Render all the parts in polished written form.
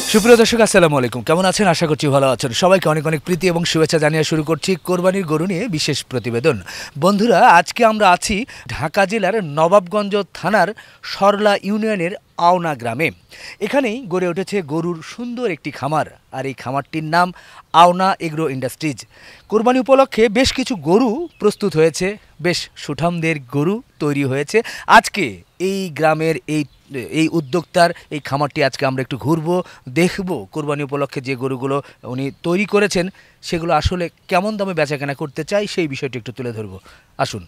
সুপ্রিয় দর্শক আসসালামু আলাইকুম, কেমন আছেন? আশা করছি ভালো আছেন। সবাইকে অনেক অনেক প্রীতি এবং শুভেচ্ছা জানিয়ে শুরু করছি কোরবানির গরু নিয়ে বিশেষ প্রতিবেদন। বন্ধুরা, আজকে আমরা আছি ঢাকা জেলার নবাবগঞ্জ থানার সরলা ইউনিয়নের আওনা গ্রামে। এখানেই গড়ে উঠেছে গরুর সুন্দর একটি খামার, আর এই খামারটির নাম আওনা এগ্রো ইন্ডাস্ট্রিজ। কোরবানি উপলক্ষে বেশ কিছু গরু প্রস্তুত হয়েছে, বেশ সুঠামদের গরু তৈরি হয়েছে। আজকে এই গ্রামের এই উদ্যোক্তার এই খামারটি আজকে আমরা একটু ঘুরবো, দেখব কোরবানি উপলক্ষে যে গরুগুলো উনি তৈরি করেছেন সেগুলো আসলে কেমন দামে বেচাকেনা করতে চাই সেই বিষয়টি একটু তুলে ধরবো। আসুন।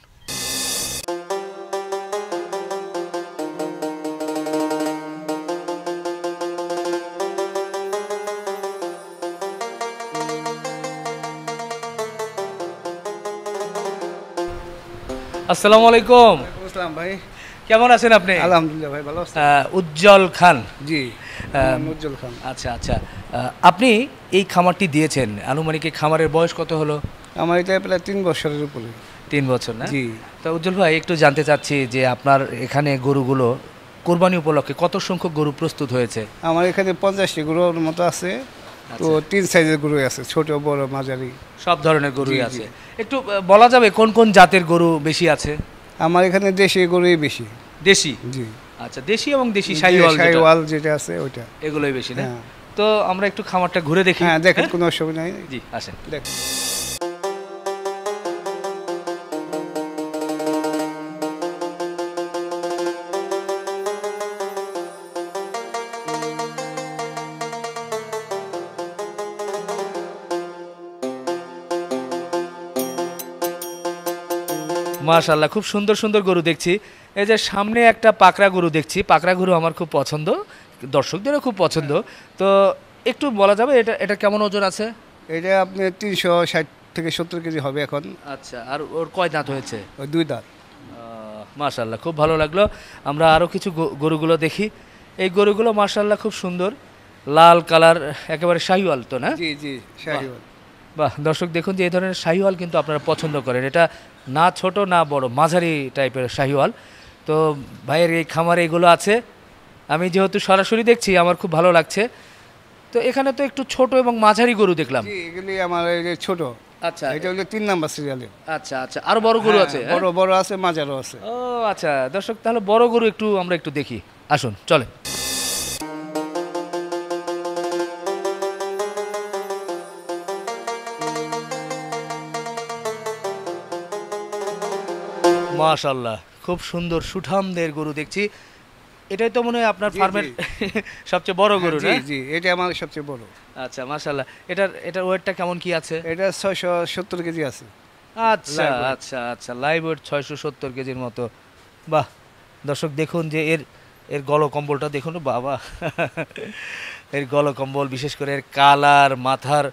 আসসালামু আলাইকুম। আসসালাম ভাই, কেমন আছেন আপনি? আলহামদুলিল্লাহ ভাই, ভালো আছি। উজ্জ্বল খান। জি, উজ্জ্বল খান। আচ্ছা আচ্ছা, আপনি এই খামারটি দিয়েছেন, আনুমানিক এই খামারের বয়স কত হলো? আমার এটা প্রায় 3 বছরের উপরে। 3 বছর না? জি। তো উজ্জ্বল ভাই, একটু জানতে চাচ্ছি যে আপনার এখানে গরুগুলো কোরবানি উপলক্ষে কত সংখ্যক গরু প্রস্তুত হয়েছে? আমার এখানে 50টি গরুর মতো আছে। তো 3 সাইজের গরু আছে, ছোট বড় মাঝারি সব ধরনের গরুই আছে। একটু বলা যাবে কোন কোন জাতের গরু বেশি আছে? আমার এখানে দেশি গরুই বেশি। দেশি? জি। আচ্ছা, দেশি এবং দেশি শাহিওয়াল যেটা আছে ওইটা, এগুলোই বেশি না? হ্যাঁ। তো আমরা একটু খামারটা ঘুরে দেখি। হ্যাঁ, দেখেন, কোনো অসুবিধা নাই। জি, আসেন। দেখ। মাশাআল্লাহ, খুব সুন্দর সুন্দর গরু দেখছি। এই যে সামনে একটা পাকড়া গরু দেখছি, পাকড়া গরু আমার খুব পছন্দ, দর্শকদেরও খুব পছন্দ। তো একটু বলা যাবে এটা কেমন ওজন আছে? এটা আপনি 360 থেকে 70 কেজি হবে এখন। আচ্ছা, আর ওর কয় দাঁত হয়েছে? ওই 2 দাঁত। মাশাআল্লাহ, খুব ভালো লাগলো। আমরা আরও কিছু গরুগুলো দেখি। এই গরুগুলো মাশাআল্লাহ খুব সুন্দর, লাল কালার, একেবারে শাহিওয়াল তো না? জি জি, শাহিওয়াল। বাহ, দর্শক দেখুন যে এই ধরনের শাহিওয়াল কিন্তু আপনারা পছন্দ করেন। এটা না ছোট না বড়, মাঝারি টাইপের শাহিওয়াল। তো ভাইয়ের এই খামারে এগুলো আছে, আমি যেহেতু সরাসরি দেখছি আমার খুব ভালো লাগছে। তো এখানে তো একটু ছোট এবং মাঝারি গরু দেখলাম। জি, এগুলি আমার এই যে ছোট। আচ্ছা, এটা হলো 3 নাম্বার সিরিয়ালে। আচ্ছা আচ্ছা, আরো বড় গরু আছে? বড় বড় আছে, মাঝারও আছে। ও আচ্ছা, দর্শক তাহলে বড় গরু আমরা একটু দেখি। আসুন, চলে। মাশাআল্লাহ, খুব সুন্দর সুঠামদের গরু দেখছি। এটাই তো মনে হয় আপনার ফার্মের সবচেয়ে বড় গরু না? জি জি, এটা আমার সবচেয়ে বড়। আচ্ছা, মাশাআল্লাহ। এটার ওয়েটটা কেমন কি আছে? এটা 670 কেজি আছে। আচ্ছা আচ্ছা আচ্ছা, লাইভ ওয়েট 670 কেজির মতো। বাহ, দর্শক দেখুন যে এর গলকম্বলটা দেখুন বাবা। এর গলকম্বল, বিশেষ করে এর কালার, মাথার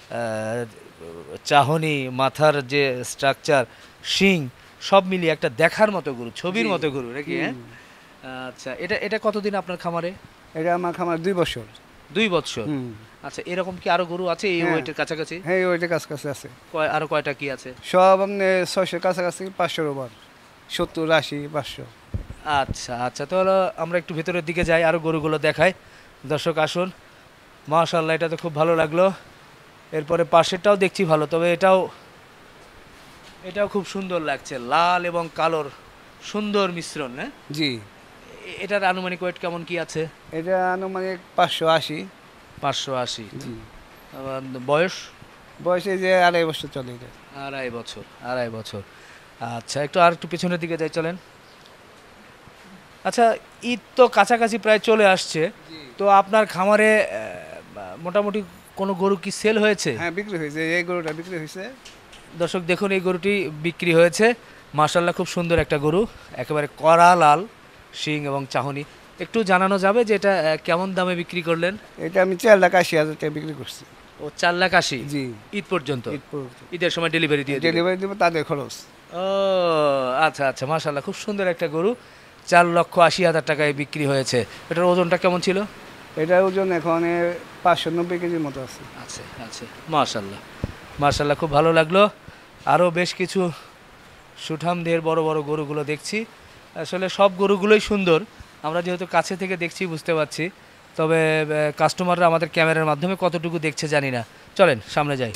চাহনি, মাথার যে স্ট্রাকচার, শিং, সব মিলিয়ে একটা দেখার মতো গরু, ছবির মতো গরু নাকি? হ্যাঁ। আচ্ছা, এটা কতদিন আপনার খামারে? এটা আমার খামার 2 বছর। 2 বছর? আচ্ছা, এরকম কি আরো গরু আছে এই ওয়েটের কাছাকাছি? হ্যাঁ, ওইটার কাছাকাছি আছে। আরো কয়টা কি আছে? সব আপনি 600 কাছাকাছি, 500 ওভার, 70 80 500। আচ্ছা আচ্ছা, তাহলে আমরা একটু ভেতরের দিকে যাই, আরো গরুগুলো দেখাই। দর্শক আসুন। মাশাআল্লাহ, এটা তো খুব ভালো লাগলো। এরপরে পাশেরটাও দেখছি ভালো, তবে এটাও খুব সুন্দর লাগছে, লাল এবং কালোর সুন্দর মিশ্রণ। হ্যাঁ জি। এটার আনুমানিক ওয়েট কেমন কি আছে? এটা আনুমানিক 580। 580? জি। বয়স? বয়স এই যে 2.5 বছর চলে। এটা 2.5 বছর। আচ্ছা, আর একটু পেছনের দিকে যাই, চলেন। আচ্ছা, ঈদ তো কাছাকাছি প্রায় চলে আসছে, তো আপনার খামারে মোটামুটি কোনো গরু কি সেল হয়েছে? হ্যাঁ, বিক্রি হয়েছে। এই গরুটা বিক্রি হয়েছে। দর্শক দেখুন, এই গরুটি বিক্রি হয়েছে। মাশাআল্লাহ, খুব সুন্দর একটা গরু, একেবারে কড়া লাল শিং এবং চাহনি। একটু জানানো যাবে যে এটা কেমন দামে বিক্রি করলেন? এটা আমি 4,80,000 টাকা বিক্রি করছি। ও, 4,80,000? জি। ঈদ পর্যন্ত? ঈদ ঈদের সময় ডেলিভারি দেবো, তাদের খরচ। ও আচ্ছা আচ্ছা, মাশাআল্লাহ, খুব সুন্দর একটা গরু, 4,80,000 টাকায় বিক্রি হয়েছে। এটার ওজনটা কেমন ছিল? এটার ওজন এখন 590 কেজির মতো আছে। আচ্ছা আচ্ছা, মাশাআল্লাহ মাশাআল্লাহ, খুব ভালো লাগলো। আরও বেশ কিছু সুঠামদের বড় বড় গরুগুলো দেখছি। আসলে সব গরুগুলোই সুন্দর, আমরা যেহেতু কাছে থেকে দেখছি বুঝতে পারছি তবে কাস্টমাররা আমাদের ক্যামেরার মাধ্যমে কতটুকু দেখছে জানি না। চলেন সামনে যাই।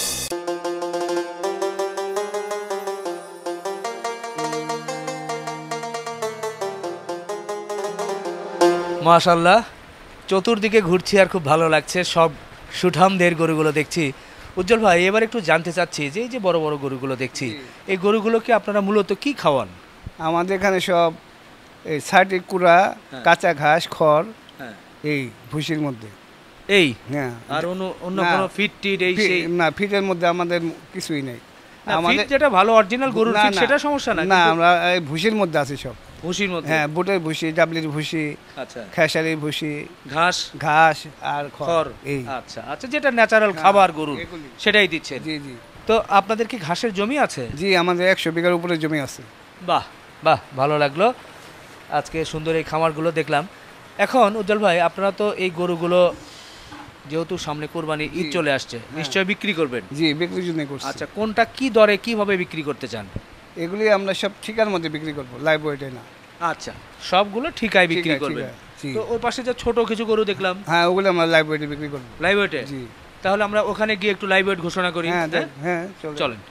মাশাআল্লাহ, চতুর্দিকে ঘুরছি আর খুব ভালো লাগছে, সব সুঠামদের গরুগুলো দেখছি। উজ্জ্বল ভাই, এবার একটু জানতে চাচ্ছি যে এই যে বড় বড় গরুগুলো দেখছি, এই গরুগুলোকে আপনারা মূলত কি খাওয়ান? আমাদের এখানে সব এই ছাটি কুড়া, কাঁচা ঘাস, খড়, এই ভুসির মধ্যে। এই হ্যাঁ, আর অন্য কোনো ফিট টিট এই সেই না, ফিটের মধ্যে আমাদের কিছুই নেই। আমাদের যেটা ভালো অরিজিনাল গরুর ফিট সেটা সমস্যা না, না আমরা এই ভুসির মধ্যে আছি সব। ভুসির মধ্যে? হ্যাঁ, বুটের ভুসি, ডাবলির ভুসি, আচ্ছা, খেসারির ভুসি, ঘাস আর খড়। এই আচ্ছা আচ্ছা, যেটা ন্যাচারাল খাবার গরুর সেটাই দিচ্ছেন? জি জি। তো আপনাদের কি ঘাসের জমি আছে? জি, আমাদের 100 বিঘার উপরে জমি আছে। বাহ বাহ, ভালো লাগলো আজকে সুন্দর এই খামারগুলো দেখলাম। এখন উজ্জ্বল ভাই, আপনারা তো এই গরুগুলো যেহেতু সামনে কোরবানি ঈদ চলে আসছে, নিশ্চয়ই বিক্রি করবেন? জি, বিক্রির জন্য করছি। আচ্ছা, কোনটা কি দরে কিভাবে বিক্রি করতে চান? এগুলি আমরা সব ঠিকার মধ্যে বিক্রি করব, লাইভ ওয়েটে না। আচ্ছা, সবগুলো ঠিকায় বিক্রি করবেন। তো ওই পাশে যে ছোট কিছু গরু দেখলাম, হ্যাঁ, ওগুলো আমরা লাইভ ওয়েটে বিক্রি করব। লাইভ ওয়েটে? জি। তাহলে আমরা ওখানে গিয়ে একটু লাইভ ওয়েট ঘোষণা করি। হ্যাঁ, চলেন।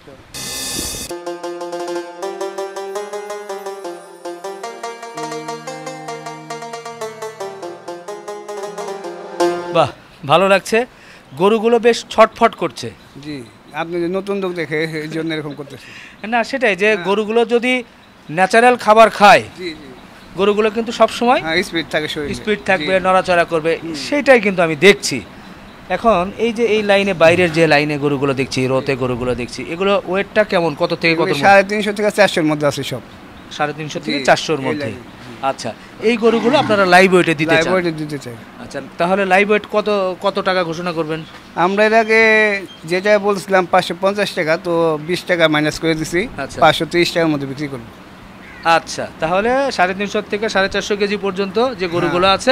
বাহ, ভালো লাগছে, গরুগুলো বেশ ছটফট করছে। জি, আপনি যে নতুন লোক দেখে এই জন্য এরকম করতেছেন। না, সেটাই যে গরুগুলো যদি ন্যাচারাল খাবার খায়, জি জি, গরুগুলো কিন্তু সব সময় স্পিড থাকে, স্পিড থাকবে, নড়াচড়া করবে, সেটাই কিন্তু আমি দেখছি। এখন এই যে এই লাইনে, বাইরের যে লাইনে গরুগুলো দেখছি, রোতে গরুগুলো দেখছি, এগুলো ওয়েটটা কেমন, কত থেকে কত? 350 থেকে 400 এর মধ্যে আছে সব। 350 থেকে 400 মধ্যে? আচ্ছা, এই গরুগুলো আপনারা লাইভ ওয়েটে দিতে চান? লাইভ ওয়েটে দিতে চাই। আচ্ছা, তাহলে লাইভ ওয়েট কত টাকা ঘোষণা করবেন? আমরা এর আগে যেটা বলছিলাম 550 টাকা, তো 20 টাকা মাইনাস করে দিছি, 530 টাকার মধ্যে বিক্রি করব। আচ্ছা, তাহলে 350 থেকে 450 কেজি পর্যন্ত যে গরুগুলো আছে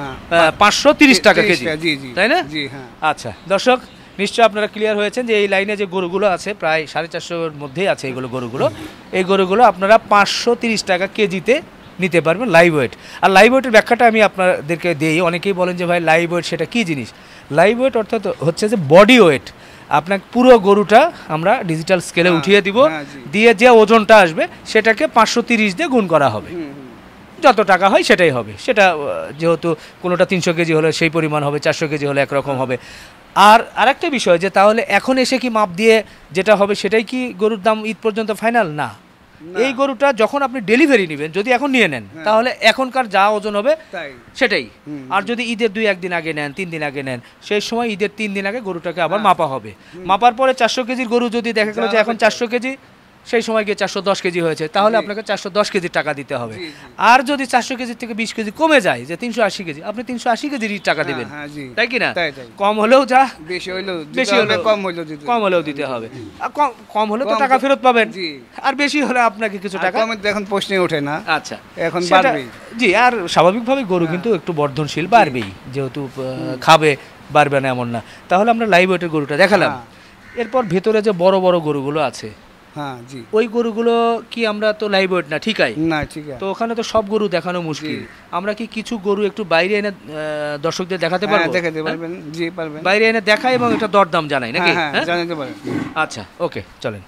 530 টাকা কেজি, তাই না? জি হ্যাঁ। আচ্ছা দর্শক, নিশ্চয় আপনারা ক্লিয়ার হয়েছেন যে এই লাইনে যে গরুগুলো আছে প্রায় 450-এর মধ্যেই আছে এই গরুগুলো আপনারা 530 টাকা কেজিতে নিতে পারবেন লাইভ ওয়েট। আর লাইভ ওয়েটের ব্যাখ্যাটা আমি আপনাদেরকে দিই। অনেকেই বলেন যে ভাই লাইভ ওয়েট সেটা কী জিনিস? লাইভ ওয়েট অর্থাৎ হচ্ছে যে বডি ওয়েট। আপনাকে পুরো গরুটা আমরা ডিজিটাল স্কেলে উঠিয়ে দিব, দিয়ে যে ওজনটা আসবে সেটাকে 530 দিয়ে গুণ করা হবে, যত টাকা হয় সেটাই হবে। সেটা যেহেতু কোনোটা 300 কেজি হলে সেই পরিমাণ হবে, 400 কেজি হলে একরকম হবে। আর আরেকটা বিষয় যে তাহলে এখন এসে কি মাপ দিয়ে যেটা হবে সেটাই কি গরুর দাম ঈদ পর্যন্ত ফাইনাল? না, এই গরুটা যখন আপনি ডেলিভারি নেবেন, যদি এখন নিয়ে নেন তাহলে এখনকার যা ওজন হবে সেটাই। আর যদি ঈদের 2-1 দিন আগে নেন, 3 দিন আগে নেন, সেই সময় ঈদের 3 দিন আগে গরুটাকে আবার মাপা হবে। মাপার পরে 400 কেজির গরু যদি দেখা গেল যে এখন 400 কেজি, সেই সময় গিয়ে 410 কেজি হয়েছে, তাহলে আপনাকে 410 কেজি টাকা দিতে হবে। আর যদি 400 কেজির থেকে 20 কেজি কমে যায়, যে 380 কেজি, আপনি 380 কেজির টাকা দিবেন, তাই কি না? কম হলেও যা, বেশি হলেও কম হলেও দিতে হবে। কম হলে তো টাকা ফেরত পাবেন, আর বেশি হলে আপনাকে কিছু টাকা এখন প্রশ্নই ওঠে না। আচ্ছা, এখন বাড়বে। জি, আর স্বাভাবিকভাবে গরু কিন্তু একটু বর্ধনশীল, বাড়বেই, যেহেতু খাবে, বাড়বে না এমন না। তাহলে আমরা লাইভ ওয়েটের গরুটা দেখালাম। এরপর ভেতরে যে বড় বড় গরুগুলো আছে, হ্যাঁ জি, ওই গরুগুলো কি আমরা তো লাইভ ওয়েট না, ঠিকই না? ঠিক আছে, তো ওখানে তো সব গরু দেখানো মুশকিল। আমরা কি কিছু গরু একটু বাইরে এনে দর্শকদের দেখাতে পারবো? দেখাতে পারবেন, জি পারবেন। বাইরে এনে দেখাই এবং এটা দরদাম জানাই নাকি? হ্যাঁ, জানাতে পারেন। আচ্ছা, ওকে, চলেন।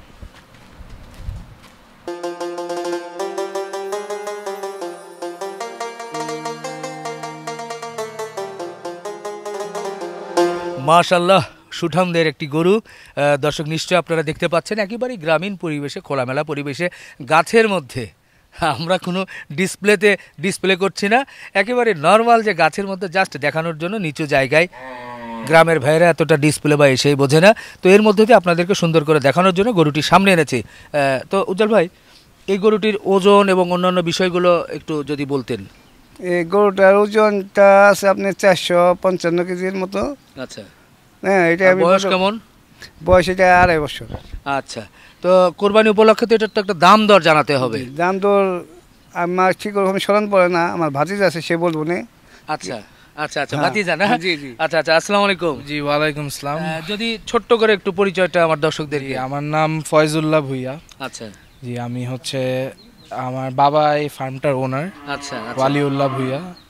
মাশাআল্লাহ, সুঠামদের একটি গরু। দর্শক নিশ্চয় আপনারা দেখতে পাচ্ছেন, একেবারেই গ্রামীণ পরিবেশে, খোলামেলা পরিবেশে, গাছের মধ্যে। আমরা কোনো ডিসপ্লে করছি না, একেবারে নর্মাল যে গাছের মধ্যে জাস্ট দেখানোর জন্য নিচু জায়গায়। গ্রামের ভাইয়েরা এতটা ডিসপ্লে বা এসেই বোঝে না, তো এর মধ্যে দিয়ে আপনাদেরকে সুন্দর করে দেখানোর জন্য গরুটি সামনে এনেছি। তো উজ্জ্বল ভাই, এই গরুটির ওজন এবং অন্যান্য বিষয়গুলো একটু যদি বলতেন। এই গরুটার ওজনটা আছে আপনার 455 কেজির মতো। আচ্ছা, হ্যাঁ, এটা বয়স কেমন? বয়স এটা 2.5 বছর। আচ্ছা, তো কোরবানি উপলক্ষে তো এটার তো একটা দাম দর জানাতে হবে। দাম দর আমার ঠিক ওরকম স্মরণ পড়ে না, আমার ভাতিজা আছে, সে বলবো না। আচ্ছা আচ্ছা আচ্ছা, ভাতিজা না? জি জি। আচ্ছা আচ্ছা, আসসালামু আলাইকুম। জি, ওয়ালাইকুম আসসালাম। যদি ছোট্ট করে একটু পরিচয়টা আমার দর্শকদেরকে। আমার নাম ফয়জুল্লাহ ভুইয়া। আচ্ছা জি, আমি হচ্ছে, আমার বাবা এই ফার্মটার ওনার। আচ্ছা, ওয়ালিউল্লাহ ভুইয়া।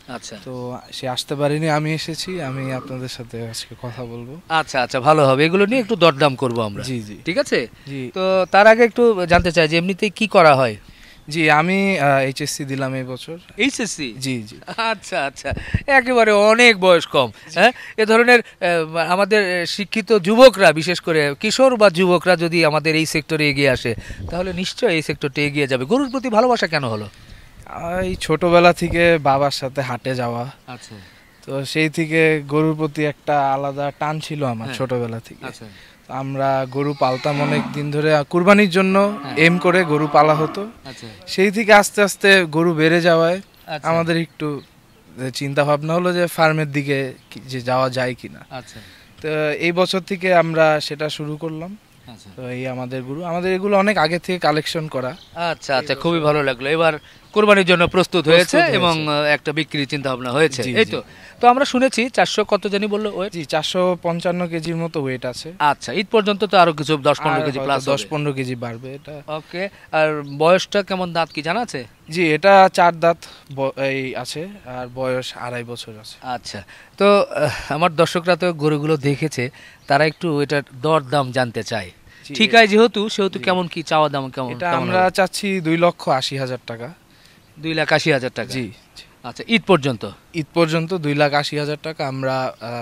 আচ্ছা, তো সে আসতে পারেনি, আমি এসেছি, আমি আপনাদের সাথে আজকে কথা বলবো। আচ্ছা আচ্ছা, ভালো হবে, এগুলো নিয়ে একটু দরদাম করবো আমরা। জি জি, ঠিক আছে। জি, তো তার আগে একটু জানতে চাই যে এমনিতে কি করা হয়? জি, আমি এইচএসসি দিলাম এই বছর। এইচএসসি? জি জি। আচ্ছা আচ্ছা, একেবারে অনেক বয়স কম। হ্যাঁ, এ ধরনের আমাদের শিক্ষিত যুবকরা, বিশেষ করে কিশোর বা যুবকরা যদি আমাদের এই সেক্টরে এগিয়ে আসে তাহলে নিশ্চয়ই এই সেক্টরটা এগিয়ে যাবে। গরুর প্রতি ভালোবাসা কেন হলো? এই ছোটবেলা থেকে বাবার সাথে হাটে যাওয়া, আচ্ছা, তো সেই থেকে গরুর প্রতি একটা আলাদা টান ছিল আমার ছোটবেলা থেকে। আচ্ছা, আমরা গরু পালতাম অনেক দিন ধরে, কুরবানির জন্য এম করে গরু পালা হতো। আচ্ছা, সেই থেকে আস্তে আস্তে গরু বেড়ে যাওয়ায় আমাদের একটু চিন্তা ভাবনা হলো যে ফার্মের দিকে যে যাওয়া যায় কিনা। আচ্ছা, তো এই বছর থেকে আমরা সেটা শুরু করলাম। আচ্ছা, তো এই আমাদের গরু, আমাদের এগুলো অনেক আগে থেকে কালেকশন করা। আচ্ছা আচ্ছা, খুবই ভালো লাগলো। এবার কোরবানির জন্য প্রস্তুত হয়েছে এবং একটা বিক্রির চিন্তা ভাবনা হয়েছে, এই তো? তো আমরা শুনেছি 400 কত জানি বললো ওয়েট? জি, 455 কেজির মতো ওয়েট আছে। আচ্ছা, ঈদ পর্যন্ত তো আরো কিছু 10-15 কেজি প্লাস, 10-15 কেজি বাড়বে এটা। ওকে। আর বয়সটা কেমন, দাঁত কি জানা আছে? জি, এটা 4 দাঁত এই আছে, আর বয়স 2.5 বছর আছে। আচ্ছা, তো আমার দর্শকরা তো গরুগুলো দেখেছে, তারা একটু এটার দর দাম জানতে চায়। ঠিক আছে, সেহেতু কেমন কি চাওয়া দাম কেমন? এটা আমরা চাচ্ছি 2,80,000 টাকা। 2,80,000 টাকা? জি। আচ্ছা, ঈদ পর্যন্ত? ঈদ পর্যন্ত 2,80,000 টাকা আমরা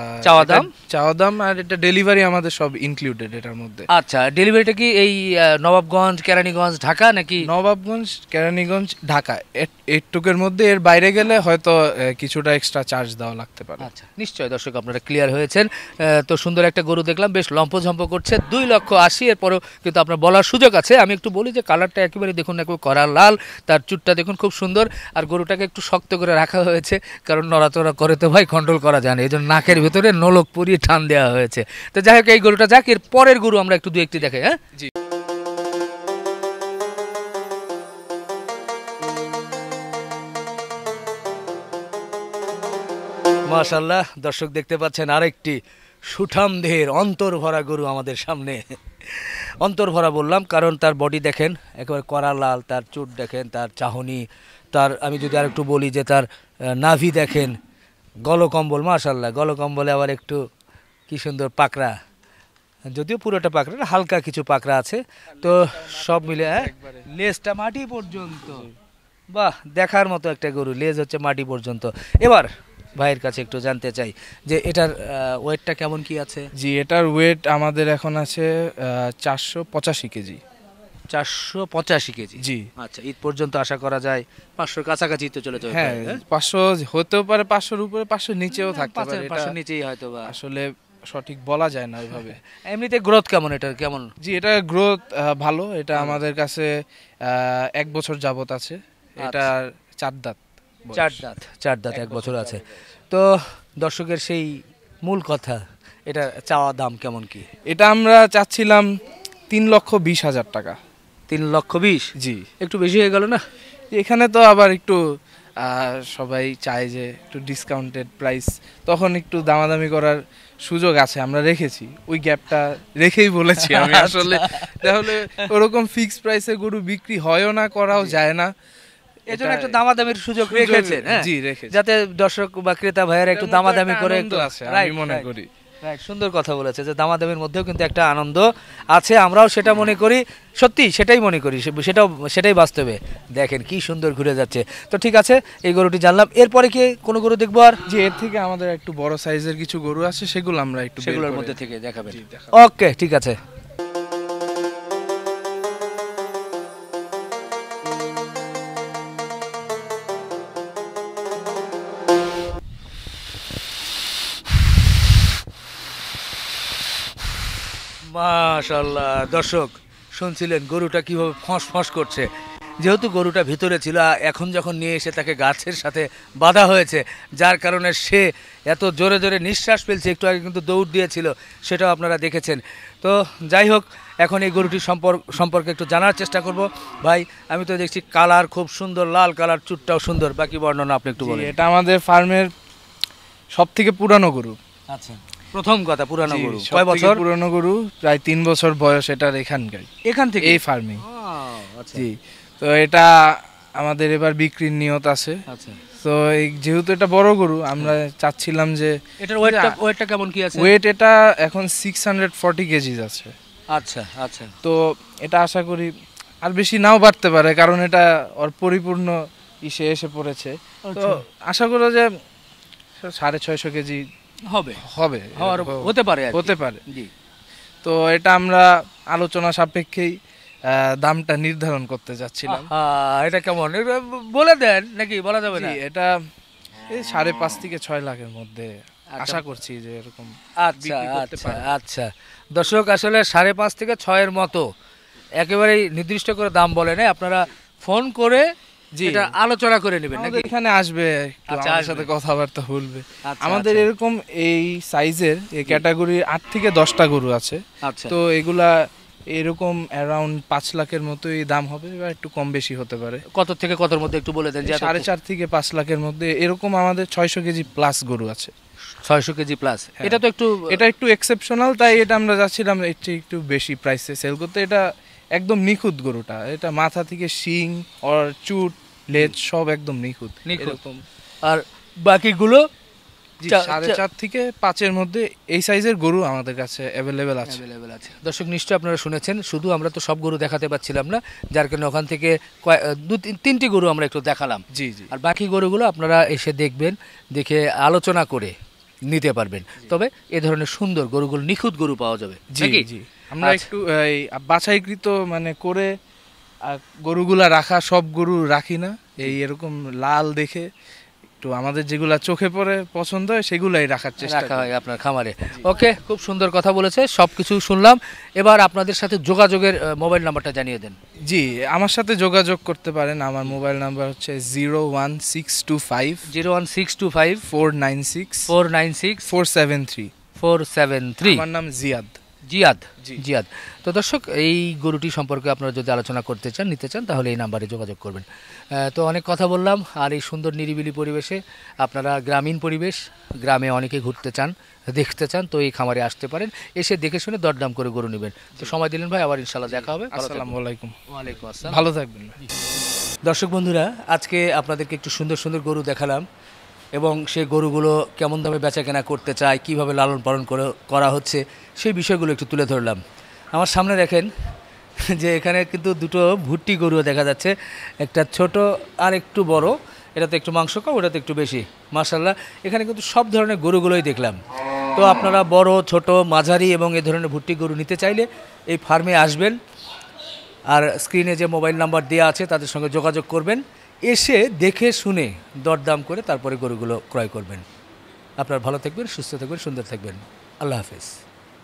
চাওয়া দাম। আর এটা ডেলিভারি আমাদের সব ইনক্লুডেড এটার মধ্যে। আচ্ছা, ডেলিভারিটা কি এই নবাবগঞ্জ, কেরানীগঞ্জ, ঢাকা নাকি? নবাবগঞ্জ, কেরানীগঞ্জ, ঢাকা, এইটুকের মধ্যে। এর বাইরে গেলে হয়তো কিছুটা এক্সট্রা চার্জ দেওয়া লাগতে পারে। আচ্ছা, নিশ্চয়ই দর্শক আপনারা ক্লিয়ার হয়েছেন। তো সুন্দর একটা গরু দেখলাম, বেশ লম্পঝম্প করছে, 2,80,000। এরপরও কিন্তু আপনার বলার সুযোগ আছে। আমি একটু বলি যে কালারটা একেবারে দেখুন, একটু কড়া লাল, তার চুটটা দেখুন খুব সুন্দর। আর গরুটাকে একটু শক্ত করে রাখা হয়েছে, কারণ নড়াচড়া করে তো ভাই কন্ট্রোল করা যায় না, এই জন্য নাকের ভেতরে নলক পুরিয়ে টান দেওয়া হয়েছে। তো যাই হোক, এই গরুটা যাক, এর পরের গরু আমরা একটু 2-1টি দেখাই। হ্যাঁ জি। মাশাআল্লাহ, দর্শক দেখতে পাচ্ছেন আরেকটি সুঠাম দেহের অন্তর ভরা গরু আমাদের সামনে। অন্তর ভরা বললাম কারণ তার বডি দেখেন একেবারে কড়া লাল, তার চুট দেখেন, তার চাহনি, তার আমি যদি আর একটু বলি যে তার নাভি দেখেন, গলকম্বল, মাশাআল্লাহ, গলকম্বলে আবার একটু কি সুন্দর পাকড়া, যদিও পুরোটা পাকড়া না, হালকা কিছু পাকড়া আছে। তো সব মিলে লেজটা মাটি পর্যন্ত, বাহ, দেখার মতো একটা গরু, লেজ হচ্ছে মাটি পর্যন্ত। এবার ভাইয়ের কাছে একটু জানতে চাই যে এটার ওয়েটটা কেমন কি আছে? জি, এটার ওয়েট আমাদের এখন আছে 485 কেজি। 485 কেজি? জি। আচ্ছা, ঈদ পর্যন্ত আশা করা যায় 500 কাছাকাছি তো চলে যাবে। হ্যাঁ, 500 হতেও পারে, 500-র উপরে, 500-র নিচেও থাকতে পারে। 500-র নিচেই হয়তো বা, আসলে সঠিক বলা যায় না ওইভাবে। এমনিতে গ্রোথ কেমন এটার, কেমন? জি, এটা গ্রোথ ভালো। এটা আমাদের কাছে 1 বছর যাবত আছে। এটা 4 দাঁত। 4 দাঁত 1 বছর আছে। তো দর্শকের সেই মূল কথা, এটা চাওয়া দাম কেমন কি? এটা আমরা চাচ্ছিলাম 3,20,000 টাকা। 3,20,000? জি, একটু বেশি হয়ে গেল না? এখানে তো আবার একটু সবাই চায় যে একটু ডিসকাউন্টেড প্রাইস, তখন একটু দামাদামি করার সুযোগ আছে, আমরা রেখেছি, ওই গ্যাপটা রেখেই বলেছি আমি। আসলে তাহলে ওরকম ফিক্সড প্রাইসে গরু বিক্রি হয়ও না, করাও যায় না, এজন্য একটা দামাদামির সুযোগ রেখেছেন। জি, রেখেছি, যাতে দর্শক বা ক্রেতা ভাইয়েরা একটু দামাদামি করে আছে, আমি মনে করি। সুন্দর কথা বলেছে যে দামাদামির মধ্যেও কিন্তু একটা আনন্দ আছে, আমরাও সেটা মনে করি, সত্যি সেটাই মনে করি, সেটাই বাস্তবে। দেখেন কি সুন্দর ঘুরে যাচ্ছে। তো ঠিক আছে, এই গরুটি জানলাম, এরপরে কি কোনো গরু দেখবো? আর যে এর থেকে আমাদের একটু বড় সাইজের কিছু গরু আছে, সেগুলো আমরা একটু সেগুলোর মধ্যে থেকে দেখাবেন? ওকে, ঠিক আছে। মাশাআল্লাহ, দর্শক শুনছিলেন গরুটা কিভাবে ফস ফস করছে। যেহেতু গরুটা ভিতরে ছিল, এখন যখন নিয়ে এসে তাকে গাছের সাথে বাঁধা হয়েছে, যার কারণে সে এত জোরে জোরে নিঃশ্বাস ফেলছে, একটু আগে কিন্তু দৌড় দিয়েছিল, সেটাও আপনারা দেখেছেন। তো যাই হোক, এখন এই গরুটির সম্পর্কে একটু জানার চেষ্টা করব। ভাই, আমি তো দেখছি কালার খুব সুন্দর, লাল কালার, চুটটাও সুন্দর, বাকি বর্ণনা আপনি একটু বলেন। এটা আমাদের ফার্মের সবথেকে পুরানো গরু। আচ্ছা, প্রথম কথা, পুরানো গরু কয় বছর? পুরানো গরু প্রায় 3 বছর বয়স এটার, এখান থেকে এই ফার্মে। আচ্ছা, জি, তো এটা আমাদের এবার বিক্রির নিয়ত আছে। আচ্ছা, তো এই যেহেতু এটা বড় গরু আমরা চাচ্ছিলাম যে এটার ওয়েটটা কেমন কি আছে? ওয়েট এটা এখন 640 কেজি আছে। আচ্ছা আচ্ছা। তো এটা আশা করি আর বেশি নাও বাড়তে পারে, কারণ এটা ওর পরিপূর্ণ এসে পড়েছে। তো আশা করা যে 650 কেজি হবে হবে, হতে পারে হতে পারে। জি। তো এটা আমরা আলোচনা সাপেক্ষেই দামটা নির্ধারণ করতে যাচ্ছিলাম। এটা কেমন বলে দেন, নাকি বলা যাবে না? এটা এই 5.5 থেকে 6 লাখের মধ্যে আশা করছি যে এরকম। আচ্ছা আচ্ছা আচ্ছা। দর্শক আসলে 5.5 থেকে 6 মতো একেবারেই নির্দিষ্ট করে দাম বলে নাই, আপনারা ফোন করে এটা আলোচনা করে নেবেন নাকি? এখানে আসবে, আমাদের সাথে কথাবার্তা বলবে। আমাদের এরকম এই সাইজের এই ক্যাটাগরির 8 থেকে 10টা গরু আছে। তো এগুলা এরকম অ্যারাউন্ড 5 লাখের মতোই দাম হবে, বা একটু কম বেশি হতে পারে। কত থেকে কতর মধ্যে একটু বলে দেন। 4.5 থেকে 5 লাখের মধ্যে এরকম আমাদের 600 কেজি প্লাস গরু আছে। 600 কেজি প্লাস, এটা একটু এক্সেপশনাল, তাই এটা আমরা যাচ্ছিলাম একটু বেশি প্রাইসে সেল করতে। এটা একদম নিখুঁত গরুটা, এটা মাথা থেকে শিং আর চুট লেজ সব একদম নিখুঁত এরকম। আর বাকিগুলো 4.5 থেকে 5-এর মধ্যে এই সাইজের গরু আমাদের কাছে অ্যাভেলেবেল আছে। দর্শক নিশ্চয়ই আপনারা শুনেছেন, শুধু আমরা তো সব গরু দেখাতে পারছিলাম না, যার কারণে ওখান থেকে 2-3টি গরু আমরা একটু দেখালাম। জি জি। আর বাকি গরুগুলো আপনারা এসে দেখবেন, দেখে আলোচনা করে নিতে পারবেন। তবে এ ধরনের সুন্দর গরুগুলো, নিখুঁত গরু পাওয়া যাবে। জি জি। আমরা একটু বাছাইকৃত মানে করে গরুগুলা রাখা, সব গরু রাখি না। এই এরকম লাল দেখে একটু আমাদের যেগুলা চোখে পড়ে পছন্দ হয় সেগুলাই রাখার চেষ্টা হয় আপনার খামারে। ওকে, খুব সুন্দর কথা বলেছে, সবকিছু শুনলাম। এবার আপনাদের সাথে যোগাযোগের মোবাইল নাম্বারটা জানিয়ে দেন। জি, আমার সাথে যোগাযোগ করতে পারেন। আমার মোবাইল নাম্বার হচ্ছে 01625 496 473। আমার নাম জিয়াদ। তো দর্শক, এই গরুটি সম্পর্কে আপনারা যদি আলোচনা করতে চান, নিতে চান, তাহলে এই নাম্বারে যোগাযোগ করবেন। তো অনেক কথা বললাম, আর এই সুন্দর নিরিবিলি পরিবেশে আপনারা, গ্রামীণ পরিবেশ, গ্রামে অনেকে ঘুরতে চান, দেখতে চান, তো এই খামারে আসতে পারেন, এসে দেখে শুনে দরদাম করে গরু নেবেন। তো সময় দিলেন ভাই, আবার ইনশাল্লাহ দেখা হবে। আসসালামু আলাইকুম। ওয়ালাইকুম আসসালাম। ভালো থাকবেন। দর্শক বন্ধুরা, আজকে আপনাদেরকে একটু সুন্দর সুন্দর গরু দেখালাম, এবং সেই গরুগুলো কেমন দামে বেচা কেনা করতে চায়, কীভাবে লালন পালন করা হচ্ছে, সেই বিষয়গুলো একটু তুলে ধরলাম। আমার সামনে দেখেন যে এখানে কিন্তু দুটো ভুট্টি গরুও দেখা যাচ্ছে, একটা ছোট আর একটু বড়, এটাতে একটু মাংস কম, ওটাতে একটু বেশি। মাশাআল্লাহ, এখানে কিন্তু সব ধরনের গরুগুলোই দেখলাম। তো আপনারা বড়, ছোট, মাঝারি এবং এ ধরনের ভুট্টি গরু নিতে চাইলে এই ফার্মে আসবেন, আর স্ক্রিনে যে মোবাইল নাম্বার দেওয়া আছে তাদের সঙ্গে যোগাযোগ করবেন, এসে দেখে শুনে দরদাম করে তারপরে গরুগুলো ক্রয় করবেন। আপনারা ভালো থাকবেন, সুস্থ থাকবেন, সুন্দর থাকবেন। আল্লাহ হাফেজ।